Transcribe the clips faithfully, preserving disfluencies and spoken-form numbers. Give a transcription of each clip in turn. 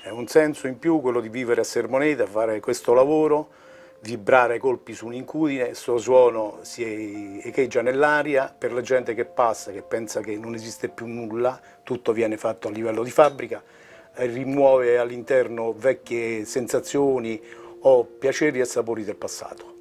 È un senso in più quello di vivere a Sermoneta, fare questo lavoro, vibrare colpi su un'incudine, questo suono si echeggia nell'aria, per la gente che passa, che pensa che non esiste più nulla, tutto viene fatto a livello di fabbrica, rimuove all'interno vecchie sensazioni o piaceri e sapori del passato.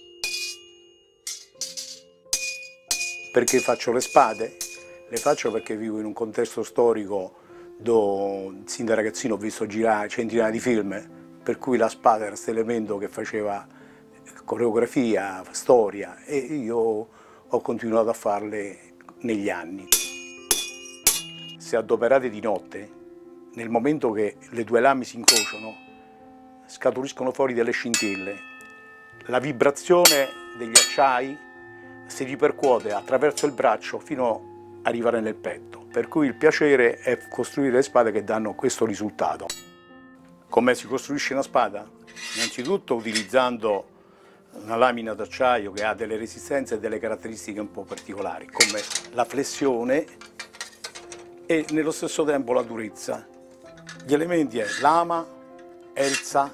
Perché faccio le spade? Le faccio perché vivo in un contesto storico dove sin da ragazzino ho visto girare centinaia di film, per cui la spada era questo elemento che faceva coreografia, storia, e io ho continuato a farle negli anni. Se adoperate di notte, nel momento che le due lame si incrociano, scaturiscono fuori delle scintille. La vibrazione degli acciai si ripercuote attraverso il braccio fino ad arrivare nel petto, per cui il piacere è costruire le spade che danno questo risultato. Come si costruisce una spada? Innanzitutto utilizzando una lamina d'acciaio che ha delle resistenze e delle caratteristiche un po' particolari, come la flessione e nello stesso tempo la durezza. Gli elementi è lama, elsa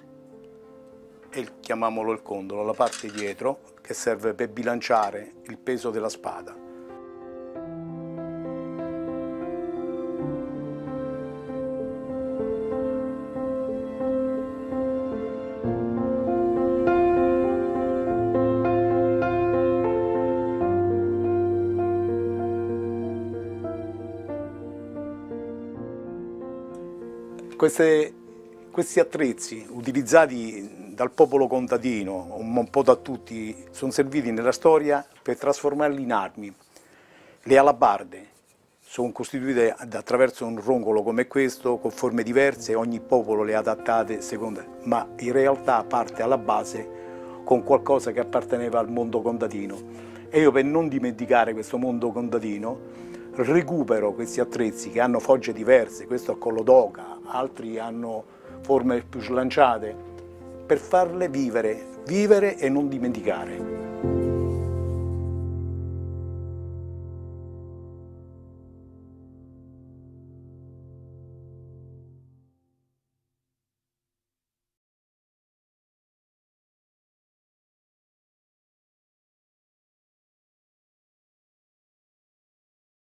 e chiamiamolo il condolo, la parte dietro, che serve per bilanciare il peso della spada. Queste, questi attrezzi utilizzati dal popolo contadino, un po' da tutti, sono serviti nella storia per trasformarli in armi. Le alabarde sono costituite attraverso un roncolo come questo, con forme diverse, ogni popolo le ha adattate secondo, ma in realtà parte alla base con qualcosa che apparteneva al mondo contadino. E io, per non dimenticare questo mondo contadino, recupero questi attrezzi che hanno fogge diverse, questo a collo d'oca, altri hanno forme più slanciate, per farle vivere, vivere e non dimenticare.